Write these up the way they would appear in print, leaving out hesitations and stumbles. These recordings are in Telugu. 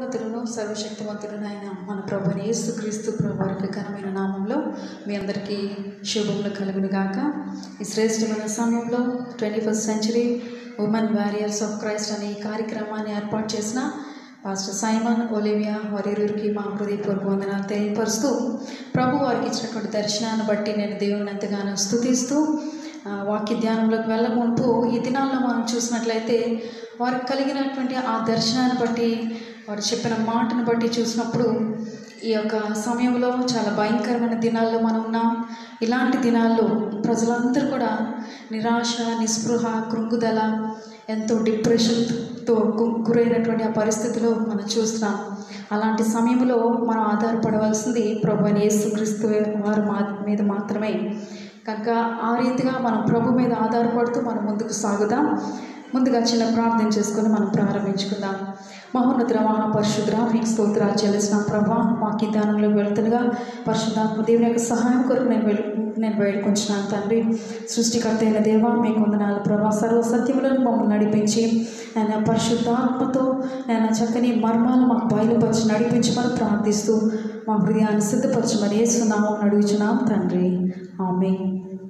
సర్వోన్నతులను సర్వశక్తివంతులను అయిన మన ప్రభువైన యేసుక్రీస్తు ప్రభువారి ఘనమైన నామంలో మీ అందరికీ శుభములు కలుగును గాక. ఈ శ్రేష్టమైన సమయంలో 21st century women warriors of Christ అనే ఈ కార్యక్రమాన్ని ఏర్పాటు చేసిన పాస్టర్ సైమన్ ఒలివియా వారిరువురికి మా హృదయపూర్వక వందనాలు తెలియపరుస్తూ ప్రభు వారికి ఇచ్చినటువంటి దర్శనాన్ని బట్టి నేను దేవుని ఎంతగానో స్తుతిస్తూ వాక్య ధ్యానంలోకి వెళ్ళముంటూ ఈ దినాల్లో మనం చూసినట్లయితే వారికి కలిగినటువంటి ఆ దర్శనాన్ని బట్టి వారు చెప్పిన మాటను బట్టి చూసినప్పుడు ఈ యొక్క సమయంలో చాలా భయంకరమైన దినాల్లో మనం ఉన్నాం. ఇలాంటి దినాల్లో ప్రజలందరూ కూడా నిరాశ, నిస్పృహ, కృంగుదల, ఎంతో డిప్రెషన్తో గురైనటువంటి ఆ పరిస్థితిలో మనం చూస్తున్నాం. అలాంటి సమయంలో మనం ఆధారపడవలసింది ప్రభువైన యేసుక్రీస్తు వారి మీద మాత్రమే. కనుక ఆ రీతిగా మనం ప్రభు మీద ఆధారపడుతూ మనం ముందుకు సాగుదాం. ముందుగా చిన్న ప్రార్థన చేసుకొని మనం ప్రారంభించుకుందాం. మహోన్నతుడ, మహాపరిశుద్ధుడా, మీకు స్తోత్రాలు చెల్లిసిన ప్రభా, వాక్య ధ్యానంలో వెళ్తుండగా పరిశుద్ధాత్మ దేవుని యొక్క సహాయం కొరకు నేను వేడుకుంటున్నాను తండ్రి. సృష్టికర్త అయిన దేవా, మీకు వందనాలు ప్రభా. సర్వ సత్యములను మమ్మల్ని నడిపించి నేను పరిశుద్ధాత్మతో నేను చక్కని మర్మాలు మాకు బయలుపరిచి నడిపించమని ప్రార్థిస్తూ మా హృదయాన్ని సిద్ధపరచమని యేసునామమున అడుగుచున్నాం తండ్రి, ఆమేన్.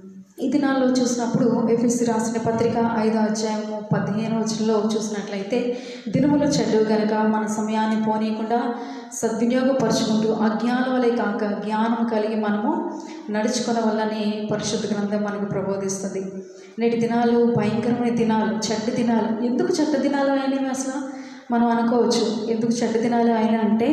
ఈ దినాల్లో చూసినప్పుడు ఎఫెసీ రాసిన పత్రిక 5వ అధ్యాయము 15వ వచనంలో చూసినట్లయితే, దినములు చెడ్డు గనక మన సమయాన్ని పోనీయకుండా సద్వినియోగపరుచుకుంటూ అజ్ఞానం వలె కాక జ్ఞానం కలిగి మనము నడుచుకునే వల్లని పరిశుద్ధ గ్రంథం మనకు ప్రబోధిస్తుంది. నేటి దినాలు భయంకరమైన దినాలు, చెడ్డ దినాలు. ఎందుకు చెడ్డ దినాలు అయినవి అసలు మనం అనుకోవచ్చు. ఎందుకు చెడ్డ దినాలు అయినా అంటే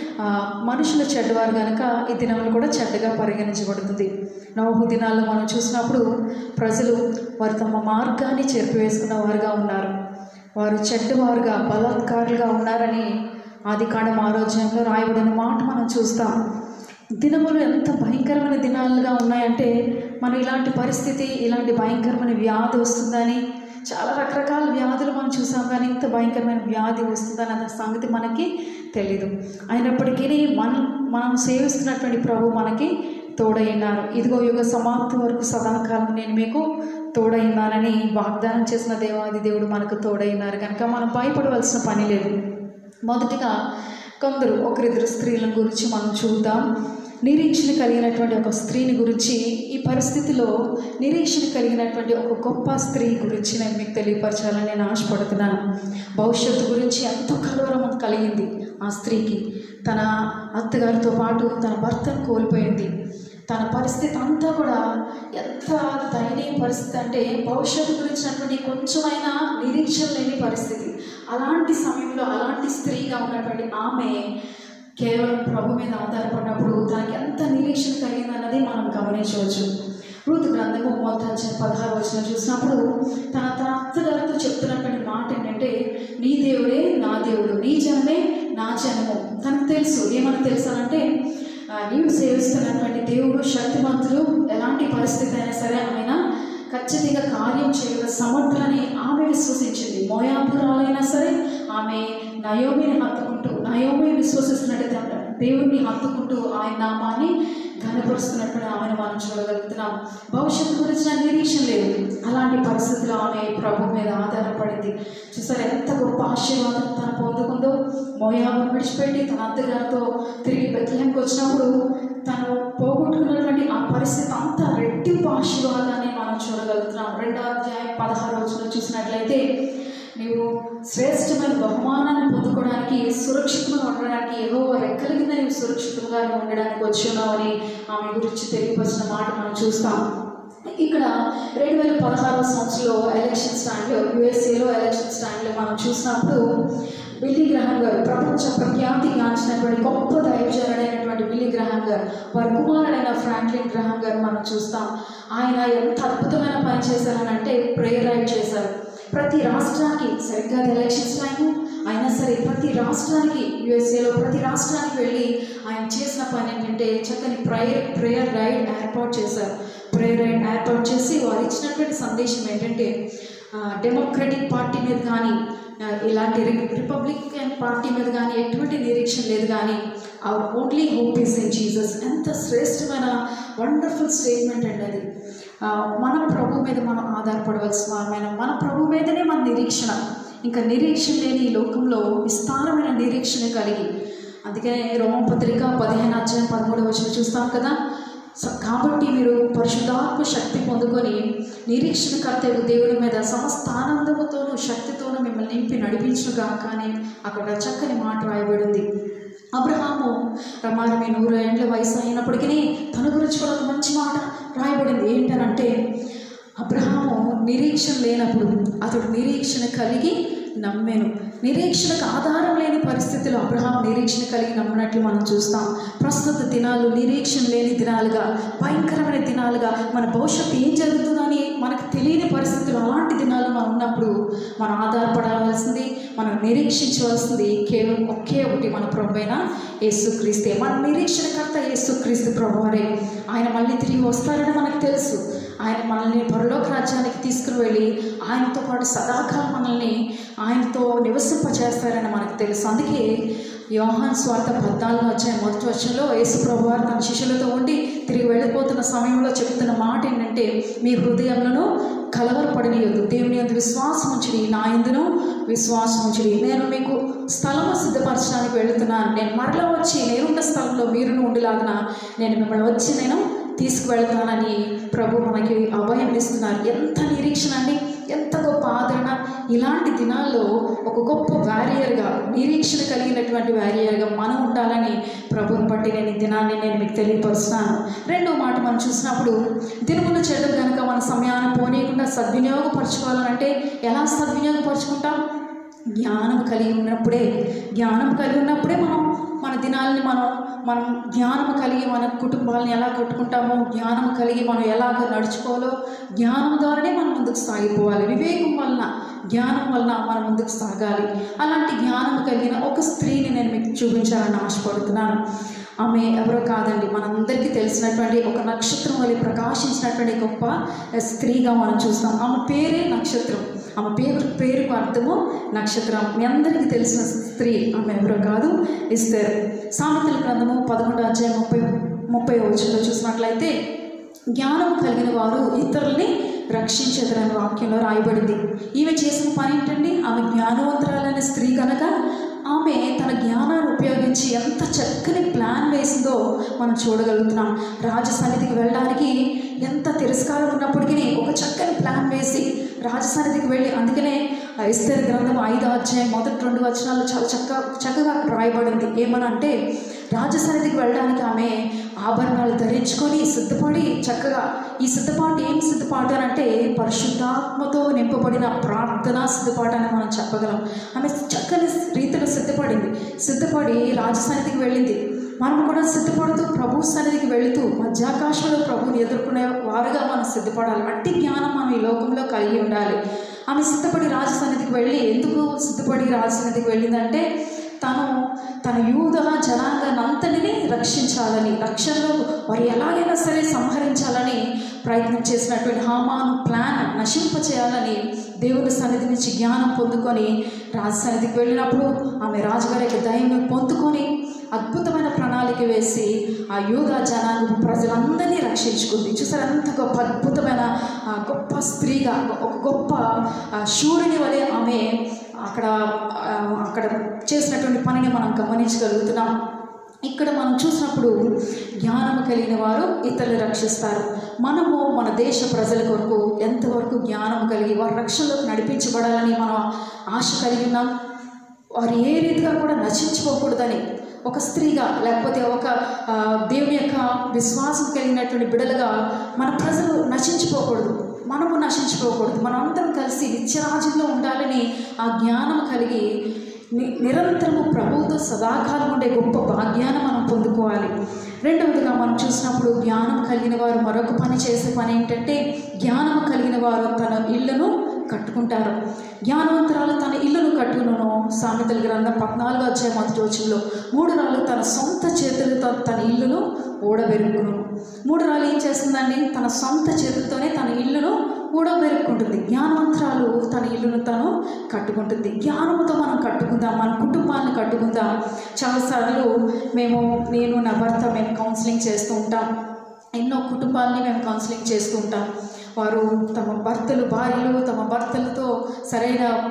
మనుషులు చెడ్డవారు కనుక ఈ దినాలు కూడా చెడ్డగా పరిగణించబడుతుంది. నోహు దినాల్లో మనం చూసినప్పుడు ప్రజలు వారు తమ మార్గాన్ని చెరిపివేసుకున్న వారుగా ఉన్నారు. వారు చెడ్డవారుగా, బలాత్కారులుగా ఉన్నారని ఆదికాండం 6వ అధ్యాయంలో రాయబడిన మాట మనం చూస్తాం. దినములు ఎంత భయంకరమైన దినాలుగా ఉన్నాయంటే మనం ఇలాంటి పరిస్థితి, ఇలాంటి భయంకరమైన వ్యాధి వస్తుందని, చాలా రకరకాల వ్యాధులు మనం చూసాం, కానీ ఇంత భయంకరమైన వ్యాధి వస్తుందని అన్న సంగతి మనకి తెలీదు. అయినప్పటికీ మనం సేవిస్తున్నటువంటి ప్రభు మనకి తోడైనారు. ఇదిగో యుగ సమాప్తి వరకు సదాకాలం నేను మీకు తోడైనానని వాగ్దానం చేసిన దేవాది దేవుడు మనకు తోడైనారు కనుక మనం భయపడవలసిన పని లేదు. మొదటిగా ఒకరిద్దరు స్త్రీల గురించి మనం చూద్దాం. నిరీక్షణ కలిగినటువంటి ఒక స్త్రీని గురించి, ఈ పరిస్థితిలో నిరీక్షణ కలిగినటువంటి ఒక గొప్ప స్త్రీ గురించి నేను మీకు తెలియపరచాలని నేను ఆశపడుతున్నాను. భవిష్యత్తు గురించి ఎంతో కలవరం కలిగింది ఆ స్త్రీకి. తన అత్తగారితో పాటు తన భర్తను కోల్పోయింది. తన పరిస్థితి అంతా కూడా ఎంత దయనీయ పరిస్థితి అంటే భవిష్యత్తు గురించినటువంటి కొంచెమైనా నిరీక్షణ లేని పరిస్థితి. అలాంటి సమయంలో అలాంటి స్త్రీగా ఉన్నటువంటి ఆమె కేవలం ప్రభు మీద ఆధారపడినప్పుడు తనకి ఎంత నిరీక్షణ కలిగిందన్నది మనం గమనించవచ్చు. రూతు గ్రంథము 16వ వచనం చూసినప్పుడు తన అత్తగారితో చెప్తున్నటువంటి మాట ఏంటంటే, నీ దేవుడే నా దేవుడు, నీ జనమే నా జనము. తనకు తెలుసు, ఏమని తెలుసానంటే నీవు సేవిస్తున్నటువంటి దేవుడు శక్తిమంతుడు, ఎలాంటి పరిస్థితి అయినా సరే ఆయన ఖచ్చితంగా కార్యం చేయగల సమర్థులని ఆమె విశ్వసించింది. మోయాబురాలైనా సరే ఆమె నయోమిని హత్తుకుంటూ, నయోమి విశ్వసిస్తున్నట్టు దేవుడిని హత్తుకుంటూ ఆయన నామాన్ని ఘనపరుస్తున్నట్టు ఆమెను మనం చూడగలుగుతున్నాం. భవిష్యత్తు గురించిన నిరీక్షణ లేదు. అలాంటి పరిస్థితుల్లో ఆమె ప్రభు మీద ఆధారపడింది. చూసారు ఎంత గొప్ప ఆశీర్వాదం తను పొందుకుందో. మోయాబును విడిచిపెట్టి తన అత్తగారితో తిరిగి బెత్లెహేంకి వచ్చినప్పుడు తను పోగొట్టుకున్నటువంటి ఆ పరిస్థితి అంతా రెట్టింపు ఆశీర్వాదాన్ని మనం చూడగలుగుతున్నాం. 2వ అధ్యాయం 16వ వచనం చూసినట్లయితే, నీవు శ్రేష్టమైన బహుమానాన్ని పొందుకోవడానికి, సురక్షితంగా ఉండడానికి, యెహోవా రెక్కల కింద నీవు సురక్షితంగా ఉండడానికి వచ్చున్నావు అని ఆమె గురించి తెలియపరిచిన మాట మనం చూస్తాం. ఇక్కడ 2016వ సంవత్సరంలో ఎలక్షన్స్ టైంలో, యుఎస్ఏలో ఎలక్షన్స్ టైంలో మనం చూసినప్పుడు బిల్లీ గ్రహాం గారు, ప్రపంచ ప్రఖ్యాతి గాంచినటువంటి గొప్ప దైవజనుడైనటువంటి బిల్లీ గ్రహాం గారు, వారి కుమారుడైన ఫ్రాంక్లిన్ గ్రహాం గారు మనం చూస్తాం. ఆయన ఎంత అద్భుతమైన పని చేశారనంటే ప్రేయర్ రైడ్ చేశారు. ప్రతి రాష్ట్రానికి, సరిగ్గా ఎలక్షన్స్ టైము అయినా సరే ప్రతి రాష్ట్రానికి, యుఎస్ఏలో ప్రతి రాష్ట్రానికి వెళ్ళి ఆయన చేసిన పని ఏంటంటే చక్కని ప్రేయర్ రైడ్ ఏర్పాటు చేశారు. ప్రేయర్ రైడ్ ఏర్పాటు చేసి వారు ఇచ్చినటువంటి సందేశం ఏంటంటే, డెమోక్రటిక్ పార్టీ మీద కానీ, ఇలాంటి రిపబ్లికన్ పార్టీ మీద కానీ ఎటువంటి నిరీక్షణ లేదు, కానీ our only hope is in Jesus. ఎంత శ్రేష్టమైన వండర్ఫుల్ స్టేట్మెంట్ అండి అది. మన ప్రభు మీద మనం ఆధారపడవలసిన వారమైన, మన ప్రభు మీదనే మన నిరీక్షణ. ఇంకా నిరీక్షణ లేని ఈ లోకంలో విస్తారమైన నిరీక్షణ కలిగి, అందుకే రోమపత్రిక 15:13 చూస్తాం కదా. కాబట్టి మీరు పరిశుద్ధాత్మ శక్తి పొందుకొని నిరీక్షణకర్త దేవుడి మీద సమస్త ఆనందముతోనూ శక్తితోనూ మిమ్మల్ని నింపి నడిపించుగా. కానీ అక్కడ చక్కని మాట రాయబడింది. అబ్రహాము రమారమి 100 ఏండ్ల వయసు అయినప్పటికీ తన గురించి కూడా ఒక మంచి మాట రాయబడింది. ఏంటనంటే, అబ్రహాము నిరీక్షణ లేనప్పుడు అతడు నిరీక్షణ కలిగి నమ్మెను. నిరీక్షణకు ఆధారం లేని పరిస్థితుల్లో అబ్రహాం నిరీక్షణ కలిగి నమ్మినట్లు మనం చూస్తాం. ప్రస్తుత దినాలు నిరీక్షణ లేని దినాలుగా, భయంకరమైన దినాలుగా, మన భవిష్యత్తు ఏం జరుగుతుందని మనకు తెలియని పరిస్థితులు, అలాంటి దినాలు మనం ఉన్నప్పుడు మనం ఆధారపడాల్సింది, మనం నిరీక్షించవలసింది కేవలం ఒకే ఒకటి, మన ప్రభువైన యేసుక్రీస్తే. మన నిరీక్షణకర్త యేసుక్రీస్తు ప్రభువారే. ఆయన మళ్ళీ తిరిగి వస్తారని మనకు తెలుసు. ఆయన మనల్ని పరలోక రాజ్యానికి తీసుకుని వెళ్ళి ఆయనతో పాటు సదాకాలం మనల్ని ఆయనతో నివసింపచేస్తారని మనకు తెలుసు. అందుకే యోహాను సువార్త 14:1 యేసు ప్రభువారు తన శిష్యులతో ఉండి తిరిగి వెళ్ళిపోతున్న సమయంలో చెప్తున్న మాట ఏంటంటే, మీ హృదయంలో కలవరపడనీయొద్దు, దేవుని యందు విశ్వాసం ఉంచుడి, నా యందును విశ్వాసం ఉంచుడి. నేను మీకు స్థలము సిద్ధపరచడానికి వెళుతున్నాను. నేను మరలా వచ్చి నేనున్న స్థలంలో మీరును ఉండేలాగా నేను మిమ్మల్ని వచ్చి నేను తీసుకువెళ్తానని ప్రభు మనకి అభయం ఇస్తున్నారు. ఎంత నిరీక్షణ అండి, ఎంత గొప్ప ఆదరణ. ఇలాంటి దినాల్లో ఒక గొప్ప వారియర్గా, నిరీక్షణ కలిగినటువంటి వారియర్గా మనం ఉండాలని ప్రభుని బట్టి నేను ఈ దినాన్ని మీకు తెలియపరుస్తున్నాను. రెండో మాట మనం చూసినప్పుడు, దినములు చెడు కనుక మన సమయాన్ని పోనీయకుండా సద్వినియోగపరచుకోవాలంటే ఎలా సద్వినియోగపరచుకుంటాం? జ్ఞానం కలిగి ఉన్నప్పుడే మనం మన దినాలని మనం జ్ఞానం కలిగి మన కుటుంబాలను ఎలా కట్టుకుంటామో, జ్ఞానం కలిగి మనం ఎలాగ నడుచుకోవాలో, జ్ఞానం ద్వారానే మనం ముందుకు సాగిపోవాలి. వివేకం వలన, జ్ఞానం వలన మనం ముందుకు సాగాలి. అలాంటి జ్ఞానం కలిగిన ఒక స్త్రీని నేను మీకు చూపించాలని ఆశపడుతున్నాను. ఆమె ఎవరో కాదండి, మనందరికీ తెలిసినటువంటి ఒక నక్షత్రం వల్ల ప్రకాశించినటువంటి గొప్ప స్త్రీగా మనం చూస్తాం. ఆమె పేరే నక్షత్రం. ఆమె పేరుకు అర్థము నక్షత్రం. మీ అందరికీ తెలిసిన స్త్రీ ఆమె ఎవరో కాదు, ఎస్తేరు. సామెతల గ్రంథము 11:30 చూసినట్లయితే, జ్ఞానం కలిగిన వారు ఇతరుల్ని రక్షించేదరని వాక్యంలో రాయబడింది. ఈమె చేసిన పని ఏంటండి? ఆమె జ్ఞానవంతురాలైన స్త్రీ కనుక ఆమె తన జ్ఞానాన్ని ఉపయోగించి ఎంత చక్కని ప్లాన్ వేసిందో మనం చూడగలుగుతున్నాం. రాజసన్నిధికి వెళ్ళడానికి ఎంత తిరస్కారం ఉన్నప్పటికీ ఒక చక్కని ప్లాన్ వేసి రాజసన్నిధికి వెళ్ళి, అందుకనే ఎస్తేరు గ్రంథం 5:1-2 చాలా చక్కగా రాయబడింది. ఏమనంటే, రాజసన్నిధికి వెళ్ళడానికి ఆమె ఆభరణాలు ధరించుకొని సిద్ధపడి చక్కగా, ఈ సిద్ధపాటు ఏం సిద్ధపాటు అని అంటే పరిశుద్ధాత్మతో నింపబడిన ప్రార్థనా సిద్ధపాటు అని మనం చెప్పగలం. ఆమె చక్కని రీతిలో సిద్ధపడి రాజసన్నిధికి వెళ్ళింది. మనం కూడా సిద్ధపడుతూ ప్రభు సన్నిధికి వెళుతూ మధ్యాకాశంలో ప్రభుని ఎదుర్కొనే వారుగా మనం సిద్ధపడాలి. అట్టి జ్ఞానం మనం ఈ లోకంలో కలిగి ఉండాలి. ఆమె సిద్ధపడి రాజసన్నిధికి వెళ్ళి, ఎందుకు సిద్ధపడి రాజసన్నిధికి వెళ్ళిందంటే, తన యూద జనాంగానంతటిని రక్షించాలని, రక్షణలో వారు ఎలాగైనా సరే సంహరించాలని ప్రయత్నం చేసినటువంటి హామాను ప్లాన్ నశింపచేయాలని దేవుని సన్నిధి నుంచి జ్ఞానం పొందుకొని రాజసన్నిధికి వెళ్ళినప్పుడు ఆమె రాజుగారి యొక్క దయను పొందుకొని అద్భుతమైన ప్రణాళిక వేసి ఆ యూదా జనాంగ ప్రజలందరినీ రక్షించుకుంది. చూసారు, అంత గొప్ప అద్భుతమైన గొప్ప స్త్రీగా, ఒక గొప్ప శూరుని వలె ఆమె అక్కడ చేసినటువంటి పనిని మనం గమనించగలుగుతున్నాం. ఇక్కడ మనం చూసినప్పుడు జ్ఞానం కలిగిన వారు ఇతరులు రక్షిస్తారు. మనము మన దేశ ప్రజల కొరకు ఎంతవరకు జ్ఞానం కలిగి వారి రక్షణలోకి నడిపించబడాలని మనం ఆశ కలిగి ఉన్నాం. వారు ఏ రీతిగా కూడా నశించుకోకూడదని, ఒక స్త్రీగా లేకపోతే ఒక దేవుని యొక్క విశ్వాసం కలిగినటువంటి బిడ్డలుగా మన ప్రజలు నశించిపోకూడదు, మనము నశించుకోకూడదు. మనం అందరం కలిసి నిత్యరాజ్యంలో ఉండాలని ఆ జ్ఞానం కలిగి నిరంతరము ప్రభువుతో సదాకాలం ఉండే గొప్ప భాగ్యాన్ని మనం పొందుకోవాలి. రెండవదిగా మనం చూసినప్పుడు జ్ఞానం కలిగిన వారు మరొక పని చేసే పని ఏంటంటే, జ్ఞానం కలిగిన వారు తన ఇళ్లను కట్టుకుంటారు. జ్ఞానవంతురాలు తన ఇల్లును కట్టుకును. సామెతల గ్రంథం 14:1 3 రాళ్ళు తన సొంత చేతులతో తన ఇల్లును ఊడబెరుకును. 3 రాళ్ళు ఏం చేస్తుందండి? తన సొంత చేతులతోనే తన ఇల్లును ఊడబెరుక్కుంటుంది. జ్ఞానవంతురాలు తన ఇల్లును తను కట్టుకుంటుంది. జ్ఞానంతో మనం కట్టుకుందాం, మన కుటుంబాన్ని కట్టుకుందాం. చాలాసార్లు నేను నా భర్త కౌన్సిలింగ్ చేస్తూ ఉంటాం. ఎన్నో కుటుంబాలని మేము కౌన్సిలింగ్ చేస్తూ ఉంటాం. వారు భార్యలు తమ భర్తలతో సరైన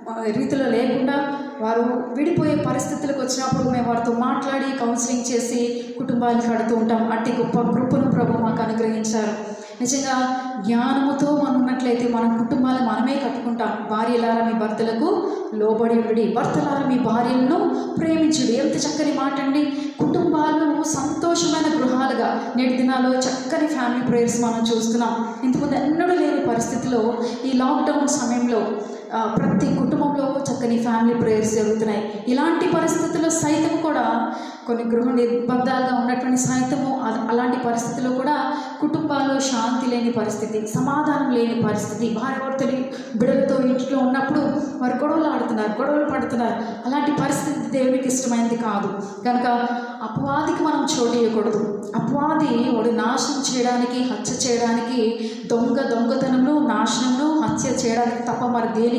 రీతిలో లేకుండా వారు విడిపోయే పరిస్థితులకు వచ్చినప్పుడు మేము వారితో మాట్లాడి కౌన్సిలింగ్ చేసి కుటుంబాలు కడుతూ ఉంటాం. అట్టి గొప్ప కృపను ప్రభు మాకు అనుగ్రహించారు. నిజంగా జ్ఞానముతో మనం ఉన్నట్లయితే మన కుటుంబాలు మనమే కట్టుకుంటాం. భార్యలారా మీ భర్తలకు లోబడి ఉండి, భర్తలారా మీ భార్యలను ప్రేమించుడి. ఎంత చక్కని మాట అండి. కుటుంబాలు సంతోషమైన గృహాలుగా నేటి దినాల్లో చక్కని ఫ్యామిలీ ప్రేయర్స్ మనం చూస్తున్నాం. ఇంతకుముందు ఎన్నడూ లేని పరిస్థితిలో ఈ లాక్డౌన్ సమయంలో ప్రతి కుటుంబంలో చక్కని ఫ్యామిలీ ప్రేయర్స్ జరుగుతున్నాయి. ఇలాంటి పరిస్థితుల్లో సైతం కూడా కొన్ని గృహ నిర్బంధాలుగా ఉన్నటువంటి సైతము అలాంటి పరిస్థితుల్లో కూడా కుటుంబాల్లో శాంతి లేని పరిస్థితి, సమాధానం లేని పరిస్థితి, భార్యాభర్తలు బిడ్డలతో ఇంట్లో ఉన్నప్పుడు వారు గొడవలు పడుతున్నారు. అలాంటి పరిస్థితి దేవునికి ఇష్టమైనది కాదు. కనుక అపవాదికి మనం చోటు ఇవ్వకూడదు. అపవాది వాడు నాశనం చేయడానికి, హత్య చేయడానికి, దొంగతనంలో నాశనంలో హత్య చేయడానికి తప్ప మరి దేనికి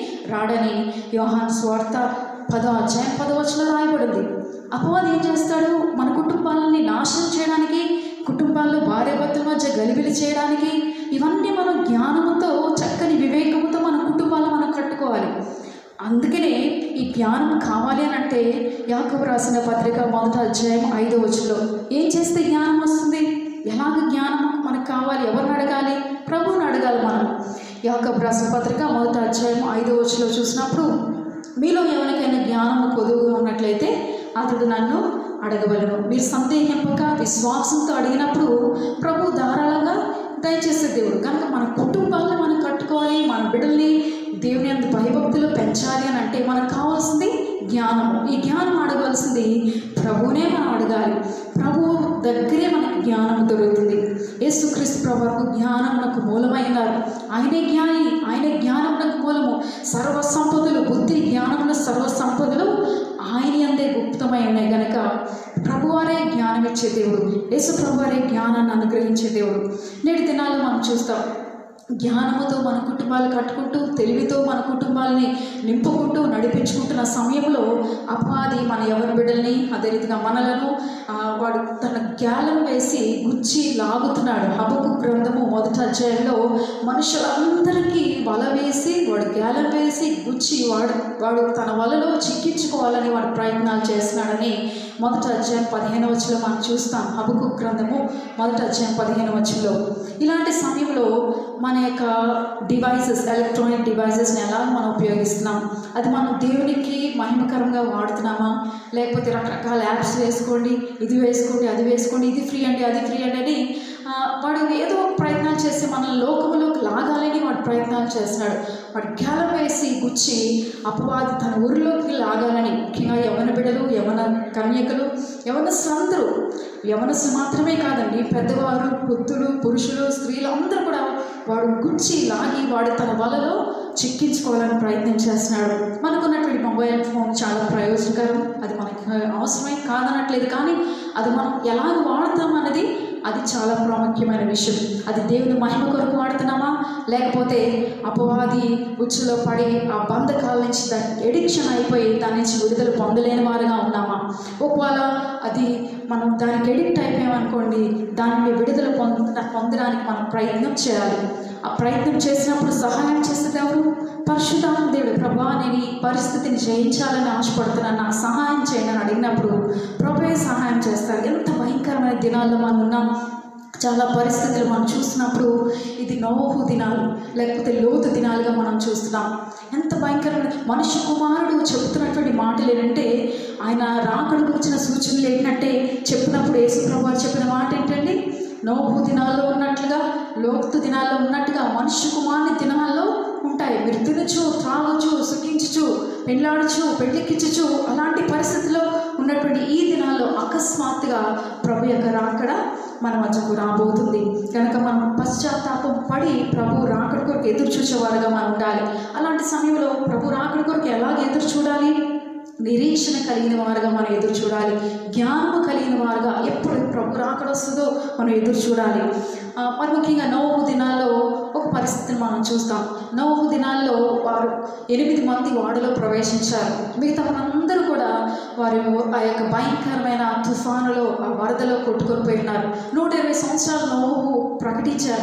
రాడని యోహాను సువార్త 10వ అధ్యాయం 10వ వచనంలో రాయబడింది. అపవాది ఏం చేస్తాడు? మన కుటుంబాలని నాశనం చేయడానికి, కుటుంబాల్లో భార్యాభర్తల మధ్య గలిబిలి చేయడానికి, ఇవన్నీ మనం జ్ఞానంతో చక్కని వివేకంతో మన కుటుంబాలు మనం కట్టుకోవాలి. అందుకనే ఈ జ్ఞానం కావాలి అని అంటే యాకోబు రాసిన పత్రిక 1వ అధ్యాయం 5వ వచనంలో ఏం చేస్తే జ్ఞానం వస్తుంది? ఎలాగ జ్ఞానం మనకు కావాలి? ఎవరిని అడగాలి? ప్రభువుని అడగాలి మనం. యాకోబు రాసిన పత్రిక 1వ అధ్యాయం 5వ వచనంలో చూసినప్పుడు, మీలో ఎవరికైనా జ్ఞానము కొదువుగా ఉన్నట్లయితే అతడు నన్ను అడగవలను. మీరు సందేహింపక విశ్వాసంతో అడిగినప్పుడు ప్రభు ధారాళంగా దయచేసే దేవుడు. కనుక మన కుటుంబాలను మనం కట్టుకోవాలి. మన బిడ్డల్ని దేవుని అందు భయభక్తులు పెంచాలి అని అంటే మనకు కావాల్సింది జ్ఞానము. ఈ జ్ఞానం అడగాల్సింది ప్రభువునే మనం అడగాలి. ప్రభువు దగ్గరే మనకి జ్ఞానం దొరుకుతుంది. యేసుక్రీస్తు ప్రభువుకు జ్ఞానమునకు మూలమైనారు. ఆయనే జ్ఞాని, ఆయన జ్ఞానమునకు మూలము. సర్వ సంపదలు, బుద్ధి జ్ఞానముల సర్వ సంపదలు ఆయన అందే గుప్తమై ఉన్నాయి. కనుక ప్రభువారే జ్ఞానం ఇచ్చే దేవుడు. యేసు ప్రభువారే జ్ఞానాన్ని అనుగ్రహించే దేవుడు. నేటి దినాల్లో మనం చూస్తాం, జ్ఞానముతో మన కుటుంబాలు కట్టుకుంటూ, తెలివితో మన కుటుంబాలని నింపుకుంటూ నడిపించుకుంటున్న సమయంలో అపవాది మన ఎవరి బిడ్డల్ని, అదే రీతిగా మనలను వాడు తన గ్యాలం వేసి గుచ్చి లాగుతున్నాడు. హబక్కూకు గ్రంథము 1వ అధ్యాయంలో మనుషులందరికీ వల వేసి, వాడు గ్యాలం వేసి గుచ్చి వాడు తన వలలో చిక్కించుకోవాలని వాడు ప్రయత్నాలు చేస్తున్నాడని 1వ అధ్యాయం 15వ వచనంలో మనం చూస్తాం. హబక్కూకు గ్రంథము 1వ అధ్యాయం 15వ వచనంలో ఇలాంటి సమయంలో మన యొక్క డివైసెస్, ఎలక్ట్రానిక్ డివైసెస్ని ఎలా మనం ఉపయోగిస్తున్నాం? అది మనం దేవునికి మహిమకరంగా వాడుతున్నామా? లేకపోతే రకరకాల యాప్స్ వేసుకోండి, ఇది వేసుకోండి, అది వేసుకోండి, ఇది ఫ్రీ అండి, అది ఫ్రీ అండి అని వాడు ఏదో ప్రయత్నాలు చేసి మనల్ని లోకములోకి లాగాలని వాడు ప్రయత్నాలు చేస్తున్నాడు. వాడు గ్యాలం వేసి గుచ్చి అపవాది తన ఊరిలోకి లాగాలని, ముఖ్యంగా యవన బిడ్డలు, యవన కన్యకలు, యవనస్తులందరూ, యవనస్తులు మాత్రమే కాదండి, పెద్దవారు, వృద్ధులు, పురుషులు, స్త్రీలు అందరూ కూడా వాడు గుచ్చి లాగి వాడు తన వలలో చిక్కించుకోవాలని ప్రయత్నం చేస్తున్నాడు. మనకున్నటువంటి మొబైల్ ఫోన్ చాలా ప్రయోజనకరం, అది మనకి అవసరమే కాదనట్లేదు. కానీ అది మనం ఎలా వాడతాం అనేది అది చాలా ప్రాముఖ్యమైన విషయం. అది దేవుని మహిమ కొరకు వాడుతున్నామా, లేకపోతే అపవాది ఉచ్చులో పడి ఆ బంధకాల నుంచి దానికి ఎడిక్షన్ అయిపోయి దాని నుంచి విడుదల పొందలేని వారుగా ఉన్నామా? ఒకవేళ అది మనం దానికి ఎడిక్ట్ అయిపోయామనుకోండి, దాన్ని విడుదల పొందడానికి మనం ప్రయత్నం చేయాలి. ఆ ప్రయత్నం చేసినప్పుడు సహాయం చేసేది ఎవరు? పరిశుద్ధాత్మ దేవుడు. ప్రభా, నేను ఈ పరిస్థితిని జయించాలని ఆశపడుతున్నాను, నాకు సహాయం చేయండి అని అడిగినప్పుడు ప్రభువే సహాయం చేస్తారు. ఎంత భయంకరమైన దినాల్లో మనం ఉన్నాం. చాలా పరిస్థితులు మనం చూసినప్పుడు ఇది నోహు దినాలు, లేకపోతే లోతు దినాలుగా మనం చూస్తున్నాం. ఎంత భయంకరమైన మనుష్య కుమారుడు చెబుతున్నటువంటి మాటలు ఏంటంటే, ఆయన రాకడ గురించిన సూచనలు ఏంటంటే చెప్పినప్పుడు యేసు ప్రభువు చెప్పిన మాట ఏంటండి? నోహు దినాల్లో ఉన్నట్లుగా, లోతు దినాల్లో ఉన్నట్టుగా మనుష్య కుమారుని దినాల్లో ఉంటాయి. మీరు తినచ్చు, త్రాగచ్చు, సుఖించచ్చు, పెళ్ళాడచ్చు, పెళ్ళికిచ్చు. అలాంటి పరిస్థితుల్లో ఉన్నటువంటి ఈ దినాల్లో అకస్మాత్తుగా ప్రభు యొక్క రాకడ మన మధ్యకు రాబోతుంది. కనుక మనం పశ్చాత్తాపం పడి ప్రభు రాకడ కొరకు ఎదురు చూసేవారుగా మనం ఉండాలి. అలాంటి సమయంలో ప్రభు రాకడ కొరకు ఎలాగ ఎదురు చూడాలి? నిరీక్షణ కలిగిన వారుగా మనం ఎదురు చూడాలి. జ్ఞానము కలిగిన వారుగా ఎప్పుడు ప్రభు రాకడ వస్తుందో మనం ఎదురు చూడాలి. మరి ముఖ్యంగా నోహు దినాల్లో ఒక పరిస్థితిని మనం చూస్తాం. నోహు దినాల్లో వారు 8 మంది వాడలో ప్రవేశించారు. మిగతా వారందరూ కూడా వారు ఆ యొక్క భయంకరమైన తుఫానులో, ఆ వరదలో కొట్టుకొని పోయినారు. 120 సంవత్సరాలు నోహు ప్రకటించారు.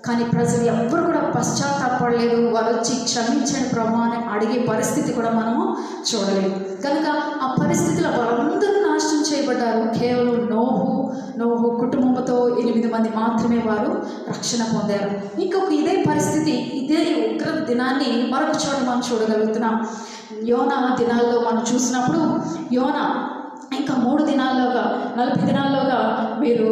కానీ ప్రజలు ఎవ్వరు కూడా పశ్చాత్తాపడలేదు. వారు వచ్చి క్షమించండి ప్రభు అని అడిగే పరిస్థితి కూడా మనము చూడలేదు. కనుక ఆ పరిస్థితిలో వారందరూ నాశనం చేయబడ్డారు. కేవలం నోహు కుటుంబంతో 8 మంది మాత్రమే వారు రక్షణ పొందారు. ఇంకొక ఇదే పరిస్థితి, ఇదే ఉగ్రత దినాన్ని మరొక చోట మనం చూడగలుగుతున్నాం. యోనా దినాల్లో మనం చూసినప్పుడు యోనా ఇంకా 3 దినాల్లోగా 40 దినాల్లోగా మీరు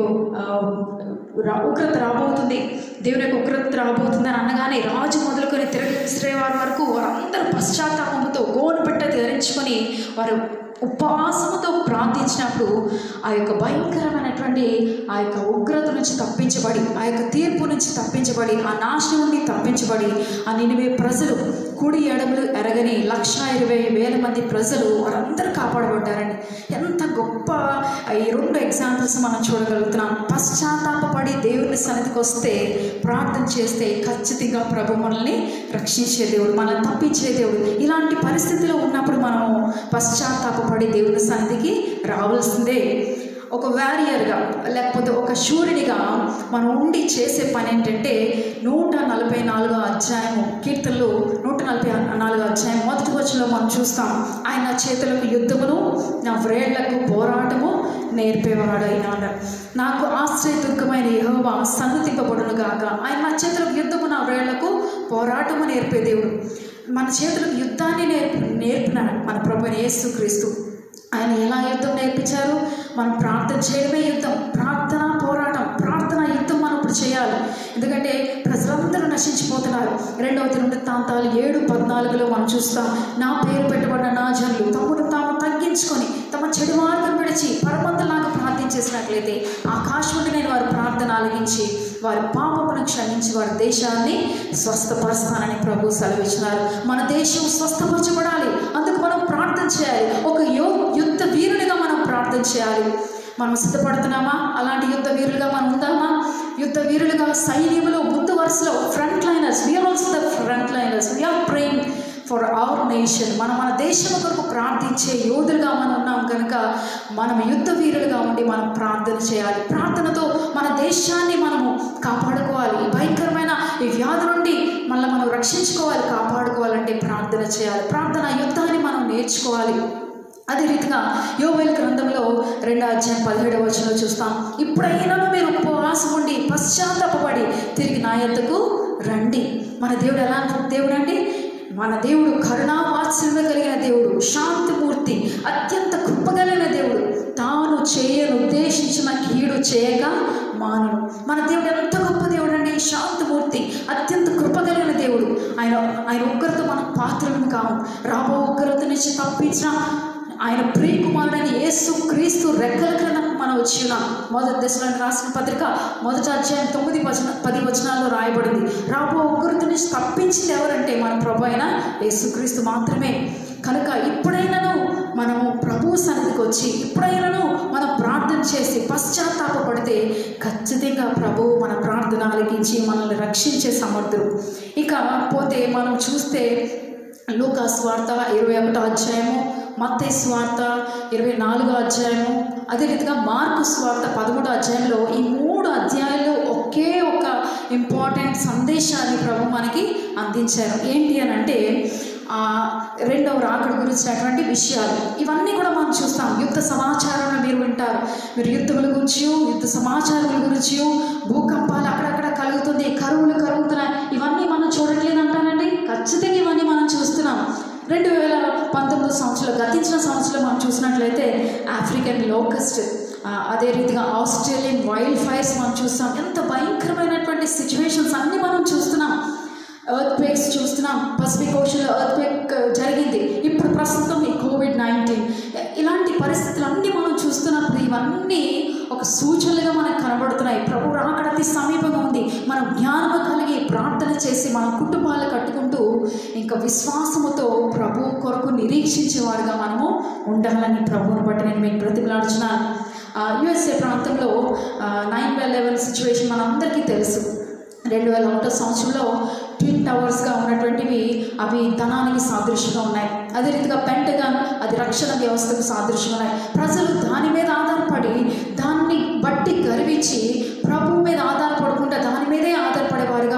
ఉగ్రత రాబోతుంది, దేవుని యొక్క ఉగ్రత రాబోతుంది అని అనగానే రాజు మొదలుకొని తిరగేసే వారి వరకు వారందరూ పశ్చాత్తాపంతో గోను పెట్ట ధరించుకొని వారు ఉపవాసముతో ప్రార్థించినప్పుడు ఆ యొక్క భయంకరమైనటువంటి ఆ యొక్క ఉగ్రత నుంచి తప్పించబడి, ఆ యొక్క తీర్పు నుంచి తప్పించబడి, ఆ నాశనం నుండి తప్పించబడి ఆ నినివే ప్రజలు కుడి ఎడమలు ఎరగని 1,20,000 మంది ప్రజలు వారందరూ కాపాడబడ్డారండి. ఎంత గొప్ప ఈ 2 ఎగ్జాంపుల్స్ మనం చూడగలుగుతున్నాం. పశ్చాత్తాపడి దేవుని సన్నిధికి వస్తే ప్రార్థన చేస్తే ఖచ్చితంగా ప్రభు మనల్ని రక్షించే దేవుడు, మనల్ని తప్పించే దేవుడు. ఇలాంటి పరిస్థితిలో ఉన్నప్పుడు మనము పశ్చాత్తాపడి దేవుని సన్నిధికి రావాల్సిందే. ఒక వారియర్గా లేకపోతే ఒక శూరుడిగా మనం ఉండి చేసే పని ఏంటంటే 144 అధ్యాయము కీర్తనలు 144 అధ్యాయం మొదటి వచనంలో మనం చూస్తాం. ఆయన చేతులకు యుద్ధమును నా వ్రేళ్లకు పోరాటము నేర్పేవాడు అయినా. నాకు ఆశ్రయదుర్గమైన యెహోవా సన్నుతింపబడును గాక. ఆయన నా చేతులకు యుద్ధము నా వ్రేళ్లకు పోరాటము నేర్పే దేవుడు. మన చేతులకు యుద్ధాన్ని నేర్పిన మన ప్రభువైన యేసుక్రీస్తు. ఆయన ఎలా యుద్ధం నేర్పించారు? మనం ప్రార్థన చేయడమే యుద్ధం. ప్రార్థన పోరాటం, ప్రార్థన యుద్ధం మనం ఇప్పుడు చేయాలి. ఎందుకంటే ప్రజలందరూ నశించిపోతున్నారు. 2వ దినవృత్తాంతాలు 7:14 మనం చూస్తాం. నా పేరు పెట్టబడిన నా జనులు తమను తాము తగ్గించుకొని తమ చెడు మార్గం విడిచి పరమంతలాగా ప్రార్థించేసినట్లయితే ఆకాశం నుండి నేను వారి ప్రార్థన ఆలకించి వారి పాపమును క్షమించి వారి దేశాన్ని స్వస్థపరుస్తానని ప్రభు సెలవిచ్చినారు. మన దేశం స్వస్థపరచబడాలి. అందుకు మనం ప్రార్థన చేయాలి. ఒక యుద్ధ వీరునిగా మనం ప్రార్థన చేయాలి. మనం సిద్ధపడుతున్నామా? అలాంటి యుద్ధ వీరులుగా మనం ఉందామా? యుద్ధ వీరులుగా సైన్యంలో ముందు వరుసలో front liners, we are also the front liners, we are praying for our nation. మన దేశం కొరకు ప్రార్థించే యోధులుగా మనం ఉన్నాం కనుక మనం యుద్ధ వీరులుగా ఉండి మనం ప్రార్థన చేయాలి. ప్రార్థనతో మన దేశాన్ని మనము కాపాడుకోవాలి. ఈ భయంకరమైన ఈ వ్యాధి నుండి మనం రక్షించుకోవాలి. కాపాడుకోవాలంటే ప్రార్థన చేయాలి. ప్రార్థన యుద్ధాన్ని మనం నేర్చుకోవాలి. అదే రీతిగా యోవేలు గ్రంథంలో 2వ అధ్యాయం 17వ వచనంలో చూస్తాం. ఇప్పుడైనా మీరు ఉపవాసం ఉండి పశ్చాత్తాపడి తిరిగి నా యొద్దకు రండి. మన దేవుడు ఎలాంటి దేవుడు అండి? మన దేవుడు కరుణావాత్సల్యం కలిగిన దేవుడు, శాంతిమూర్తి, అత్యంత కృపగలిగిన దేవుడు. తాను చేయను ఉద్దేశించిన కీడు చేయక మానను. మన దేవుడు ఎంత గొప్ప దేవుడు అండి! శాంతిమూర్తి, అత్యంత కృపగలిగిన దేవుడు. ఆయన ఉగ్రత మన పాత్రలను కావు. రాబో ఉగ్రత నుంచి తప్పించిన ఆయన ప్రియకుమారుడని యేసుక్రీస్తు రెక్కల క్రింద మనం వచ్చి ఉన్నాం. 1 దశలోనికి రాసిన పత్రిక 1వ అధ్యాయం 9-10 వచనాల్లో రాయబడింది. రాబో ఉగ్రత నుంచి తప్పించింది ఎవరంటే మన ప్రభు అయిన యేసుక్రీస్తు మాత్రమే. కనుక ఇప్పుడైనాను మనము ప్రభు సన్నిధికి వచ్చి ఇప్పుడైనాను మనం ప్రార్థన చేసి పశ్చాత్తాపడితే ఖచ్చితంగా ప్రభు మన ప్రార్థన ఆలకించి మనల్ని రక్షించే సమర్థుడు. ఇక పోతే మనం చూస్తే లూకా సువార్త 21వ అధ్యాయము, మత్తయి సువార్త 24వ అధ్యాయము, అదే రీతిగా మార్కు సువార్త 13వ అధ్యాయంలో ఈ 3 అధ్యాయాల్లో ఒకే ఒక ఇంపార్టెంట్ సందేశాన్ని ప్రభు మనకి అందించారు. ఏంటి అని అంటే రెండవ రాకడ గురించినటువంటి విషయాలు. ఇవన్నీ కూడా మనం చూస్తాం. యుద్ధ సమాచారాన్ని మీరు వింటారు. మీరు యుద్ధముల గురించి, యుద్ధ సమాచారాల గురించి, భూకంపాలు అక్కడక్కడ కలుగుతుంది, కరువులు కలుగుతున్నాయి, ఇవన్నీ మనం చూడట్లేదు అంటానండి. ఖచ్చితంగా ఇవన్నీ మనం చూస్తున్నాం. 2019 సంవత్సరంలో, గతించిన సంవత్సరంలో మనం చూసినట్లయితే ఆఫ్రికన్ లోకస్ట్, అదే రీతిగా ఆస్ట్రేలియన్ వైల్డ్ ఫైర్స్ మనం చూస్తాం. ఎంత భయంకరమైనటువంటి సిచ్యువేషన్స్ అన్నీ మనం చూస్తున్నాం. ఎర్త్క్వేక్స్ చూస్తున్నాం. పసిఫిక్ ఓషన్లో ఎర్త్క్వేక్ జరిగింది. ఇప్పుడు ప్రస్తుతం ఈ COVID-19, ఇలాంటి పరిస్థితులు అన్నీ మనం చూస్తున్నప్పుడు ఇవన్నీ ఒక సూచనలుగా మనకు కనబడుతున్నాయి. ప్రభు రాకడ అతి సమీపంగా ఉంది. మనం జ్ఞానము కలిగి ప్రార్థన చేసి మన కుటుంబాలు కట్టుకుంటూ ఇంకా విశ్వాసముతో ప్రభు కొరకు నిరీక్షించేవారుగా మనము ఉండాలని ప్రభువుని బట్టి నేను మీకు బ్రతిమలాడుచున్నాను. USA ప్రాంతంలో 9/11 సిచ్యువేషన్ మనందరికీ తెలుసు. 2001 సంవత్సరంలో ట్విన్ టవర్స్గా ఉన్నటువంటివి అవి ధనానికి సాదృశ్యంగా ఉన్నాయి. అదే రీతిగా పెంటగాన్, అది రక్షణ వ్యవస్థకు సాదృశ్యంగా ఉన్నాయి. ప్రజలు దాని మీద ఆధారపడి దాన్ని బట్టి గర్వించి ప్రభు మీద ఆధారపడకుండా దాని మీదే ఆధారపడేవారు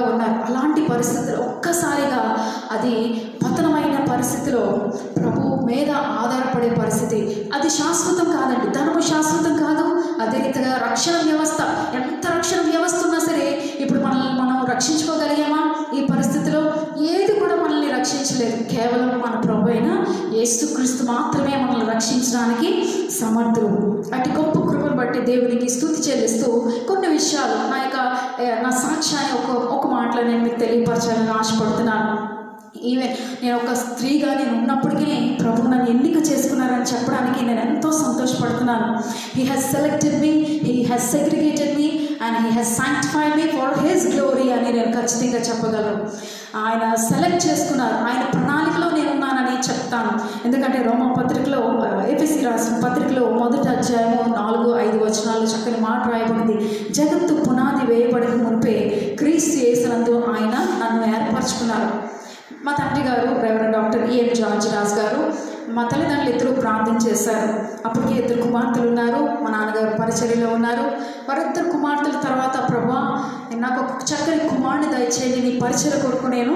కాదండి, ధనము శాశ్వతం కాదు. అదే రీతిగా రక్షణ వ్యవస్థ, ఎంత రక్షణ వ్యవస్థ ఉన్నా సరే ఇప్పుడు మనల్ని మనం రక్షించుకోగలిగామా? ఈ పరిస్థితిలో ఏది కూడా మనల్ని రక్షించలేదు. కేవలం మన ప్రభు అయిన యేసుక్రీస్తు మాత్రమే మనల్ని రక్షించడానికి సమర్థుడు. అటు గొప్ప కృపను బట్టి దేవునికి స్తుతి చెల్లిస్తూ కొన్ని విషయాలు నా సాక్ష్యాన్ని ఒక మాటలో నేను మీకు తెలియపరచాలని ఆశపడుతున్నాను. ఈవెన్ నేను ఒక స్త్రీగా నేను ఉన్నప్పటికీ ప్రభు నన్ను ఎన్నిక చేసుకున్నారని చెప్పడానికి నేను ఎంతో సంతోషపడుతున్నాను. He has selected me, he has segregated me and he has sanctified me for his glory అని నేను ఖచ్చితంగా చెప్పగలను. ఆయన సెలెక్ట్ చేసుకున్నారు, ఆయన ప్రణాళికలో నేనున్నానని చెప్తాను. ఎందుకంటే రోమా పత్రికలో, ఎఫెసీ రాసిన పత్రికలో 1వ అధ్యాయము 4-5 వచనాలు చక్కని మాట రాయబడింది. జగత్తు పునాది వేయబడక మునిపే క్రీస్తు యేసునందు ఆయన నన్ను ఏర్పరచుకున్నారు. మా తండ్రి గారు reverend doctor E.M. George Raj గారు, మా తల్లిదండ్రులు ఇద్దరు ప్రార్థన చేశారు. అప్పటికే 2 కుమార్తెలు ఉన్నారు. మా నాన్నగారు పరిచర్యలో ఉన్నారు. వారిద్దరు కుమార్తెల తర్వాత ప్రభా నాకు ఒక చక్కని కుమారుని దయచేయండి, నీ పరిచర్య కొరకు నేను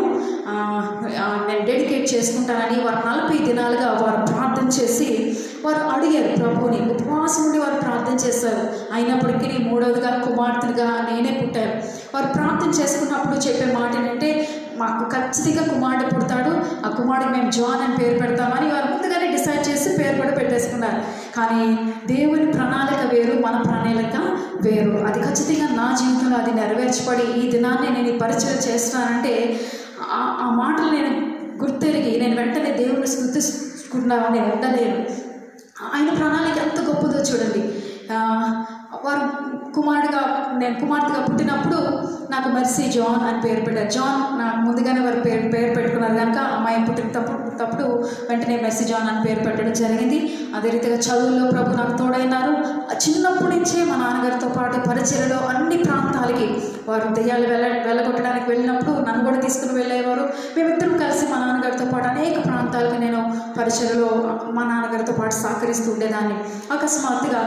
డెడికేట్ చేసుకుంటానని వారు 40 దినాలుగా వారు ప్రార్థన చేసి వారు అడిగారు ప్రభుని. ఉపవాసం ఉండి వారు ప్రార్థన చేశారు. అయినప్పటికీ 3వదిగా కుమార్తెగా నేనే పుట్టాను. వారు ప్రార్థన చేసుకున్నప్పుడు చెప్పే మాట ఏంటంటే, మాకు ఖచ్చితంగా కుమారుడు పుడతాడు, ఆ కుమారుడికి మేము జాన్ అని పేరు పెడతామని వారు ముందుగానే డిసైడ్ చేసి పేరు కూడా పెట్టేసుకున్నారు. కానీ దేవుని ప్రణాళిక వేరు, మన ప్రణాళిక వేరు. అది ఖచ్చితంగా నా జీవితంలో అది నెరవేర్చబడి ఈ దినాన్ని నేను ఈ పరిచయం చేస్తున్నానంటే ఆ మాటలు నేను గుర్తెరిగి నేను వెంటనే దేవుని స్తుతిస్తున్నాను, నేను ఉండలేను. ఆయన ప్రణాళిక ఎంత గొప్పదో చూడండి. వారు నేను కుమార్తెగా పుట్టినప్పుడు నాకు మెర్సీ జాన్ అని పేరు పెట్టారు. జాన్ నాకు ముందుగానే వారు పేరు పెట్టుకున్నారు కనుక అమ్మాయి పుట్టినప్పుడు వెంటనే మెర్సీ జాన్ అని పేరు పెట్టడం జరిగింది. అదే రీతిగా చదువుల్లో ప్రభు నాకు తోడైనారు. చిన్నప్పటి నుంచే మా నాన్నగారితో పాటు పరిచర్యలో అన్ని ప్రాంతాలకి వారు దెయ్యాలు వెళ్ళగొట్టడానికి వెళ్ళినప్పుడు నన్ను కూడా తీసుకుని వెళ్ళేవారు. మేమిద్దరం కలిసి మా నాన్నగారితో పాటు అనేక ప్రాంతాలకు నేను పరిచర్యలో మా నాన్నగారితో పాటు సహకరిస్తూ ఉండేదాన్ని. అకస్మాత్తుగా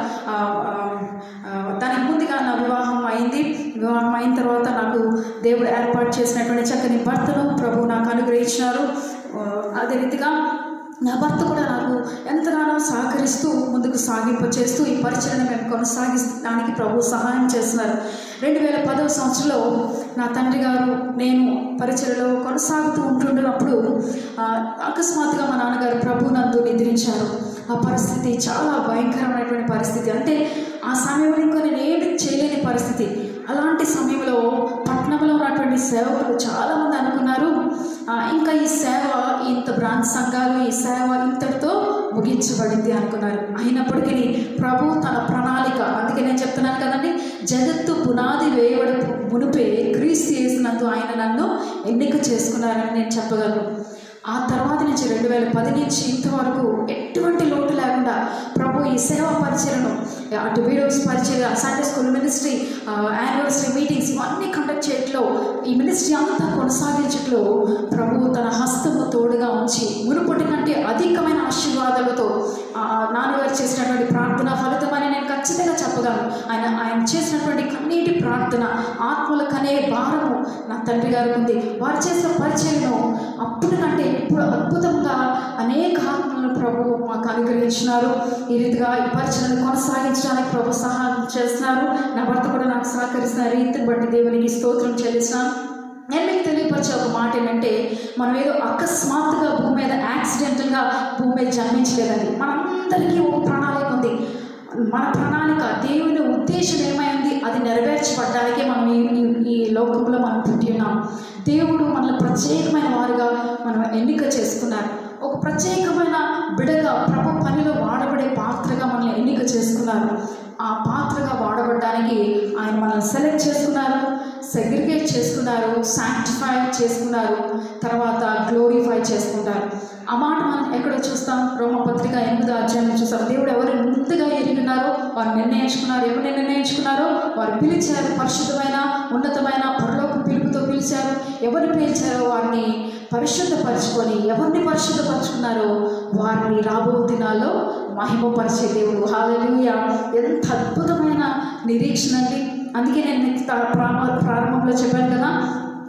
దానికి ముందుగా నా వివాహం అయింది. వివాహం అయిన తర్వాత నాకు దేవుడు ఏర్పాటు చేసినటువంటి చక్కని భర్తను ప్రభు నాకు అనుగ్రహించినారు. అదే రీతిగా నా భర్త కూడా నాకు ఎంతగానో సహకరిస్తూ ముందుకు సాగింపచేస్తూ ఈ పరిచయను మేము కొనసాగించడానికి ప్రభు సహాయం చేస్తున్నారు. 2010వ సంవత్సరంలో నా తండ్రి గారు నేను పరిచయలో కొనసాగుతూ ఉంటున్నప్పుడు అకస్మాత్తుగా మా నాన్నగారు ప్రభు నందు నిద్రించారు. ఆ పరిస్థితి చాలా భయంకరమైనటువంటి పరిస్థితి. అంటే ఆ సమయంలో ఇంకా నేను ఏమి చేయలేని పరిస్థితి. అలాంటి సమయంలో పట్టణంలో ఉన్నటువంటి సేవకులు చాలామంది అనుకున్నారు ఇంకా ఈ సేవ ఇంత బ్రాంచ్ సంఘాలు ఈ సేవ ఇంతటితో ముగించబడింది అనుకున్నారు. అయినప్పటికీ ప్రభు తన ప్రణాళిక, అందుకే నేను చెప్తున్నాను కదండి, జగత్తు పునాది వేయబడి మునిపే క్రీస్తు యేసునందు ఆయన నన్ను ఎన్నిక చేసుకున్నారని నేను చెప్పగలను. ఆ తర్వాత నుంచి 2010 నుంచి ఇంతవరకు ఎటువంటి లోటు లేకుండా ప్రభు ఈ సేవా పరిచయను, అటు వీడియోస్ పరిచయ, Sunday school ministry, anniversary meetings ఇవన్నీ కండక్ట్ చేయట్లో, ఈ మినిస్ట్రీ అంతా కొనసాగించట్లో ప్రభు తన హస్తము తోడుగా ఉంచి మునుపటి కంటే అధికమైన ఆశీర్వాదాలతో నాన్నగారు చేసినటువంటి ప్రార్థన ఫలితమని నేను ఖచ్చితంగా చెప్పగలను. ఆయన చేసినటువంటి కన్నీటి ప్రార్థన, ఆత్మల కనే భారము నా తండ్రి గారికి ఉంది. వారు చేసిన పరిచయను అప్పుడు కంటే ఇప్పుడు అద్భుతంగా అనేక ఆత్మలను ప్రభు మాకు అనుగ్రహించినారు. ఈ రీతిగా ఈ పరిచయను కొనసాగించడానికి ప్రభు సహాయం చేస్తున్నారు. నా భర్త కూడా నాకు సహకరిస్తున్న రీతిని బట్టి దేవునికి స్తోత్రం చెల్లిస్తున్నాను. నేను మీకు తెలియపరిచే ఒక మాట ఏంటంటే, మనం ఏదో అకస్మాత్తుగా భూమి మీద యాక్సిడెంటల్గా భూమి మీద జన్మించలేదండి. మనందరికీ ఒక ప్రణాళిక ఉంది. మన ప్రణాళిక, దేవుని ఉద్దేశం ఏమైంది అది నెరవేర్చబడ్డానికే మనం ఈ లోకంలో మనం పుట్టి ఉన్నాం. దేవుడు మనల్ని ప్రత్యేకమైన వారుగా మనం ఎన్నిక చేసుకున్నారు. ఒక ప్రత్యేకమైన బిడగా ప్రభు పనిలో వాడబడే పాత్రగా మనల్ని ఎన్నిక చేసుకున్నారు. ఆ పాత్రగా వాడబడడానికి ఆయన మనల్ని సెలెక్ట్ చేసుకున్నారు, సెగ్రిగేట్ చేసుకున్నారు, శాంక్టిఫై చేసుకున్నారు, తర్వాత గ్లోరిఫై చేసుకుంటారు. ఆ మాట మనం ఎక్కడో చూస్తాం. రోమపత్రిక 8వ అధ్యాయంలో చూస్తాం. దేవుడు ఎవరు ముందుగా ఎరిగినారో వారు నిర్ణయించుకున్నారు. ఎవరిని నిర్ణయించుకున్నారో వారు పిలిచారు. పరిశుద్ధమైన ఉన్నతమైన పరలోక పిలుపుతో పిలిచారు. ఎవరిని పిలిచారో వారిని పరిశుద్ధపరచుకొని, ఎవరిని పరిశుద్ధపరచుకున్నారో వారిని రాబో దినాల్లో మహిమపరిచే దేవుడు. హల్లెలూయా! ఎంత అద్భుతమైన నిరీక్షణ అండి. అందుకే నేను ప్రారంభంలో చెప్పాను కదా,